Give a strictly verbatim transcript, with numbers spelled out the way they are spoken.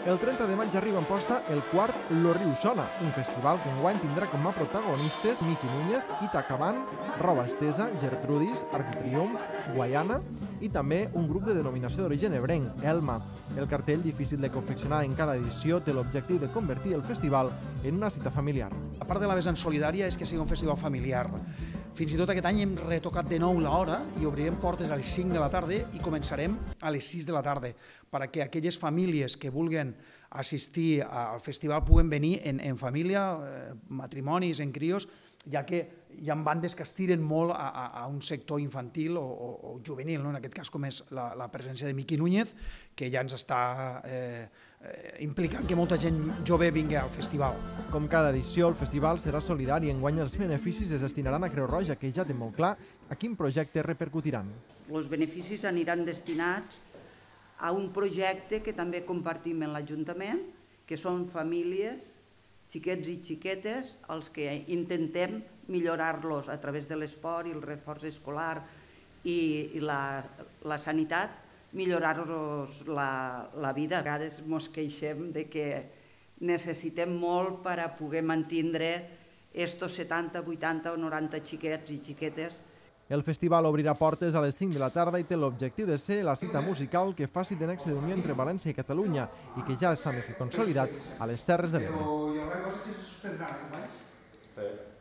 El trenta de maig arriba en posta el quart Lo Riu Sona, un festival que enguany tindrà com a protagonistes Miqui Núñez, Ita Cabán, Roba Estesa, Gertrudis, Arc de Triomf, Guaiana i també un grup de denominació d'origen ebrenc, Elma. El cartell, difícil de confeccionar en cada edició, té l'objectiu de convertir el festival en una cita familiar. A part de la vessant solidària és que sigui un festival familiar. Fins i tot aquest any hem retocat de nou l'hora i obrirem portes a les cinc de la tarda i començarem a les sis de la tarda perquè aquelles famílies que vulguen assistir al festival puguen venir en, en família, eh, matrimonis, en crios, ja que hi ha bandes que estiren molt a, a, a un sector infantil o, o, o juvenil, no? En aquest cas com és la, la presència de Miqui Núñez, que ja ens està eh, eh, implicant que molta gent jove vingui al festival. Com cada edició, el festival serà solidari i enguany els beneficis es destinaran a Creu Roja, que ja té molt clar a quin projecte repercutiran. Els beneficis aniran destinats a un projecte que també compartim en l'Ajuntament, que són famílies, xiquets i xiquetes, els que intentem millorar-los a través de l'esport i el reforç escolar i, i la, la sanitat, millorar-los la, la vida. A vegades ens queixem de que necessitem molt per a poder mantindre estos setanta, vuitanta o noranta xiquets i xiquetes. El festival obrirà portes a les cinc de la tarda i té l'objectiu de ser la cita musical que faci de nexe d'unió entre València i Catalunya i que ja està més que consolidat a les Terres de l'Ebre. Però hi haurà coses que se suspendran, companys?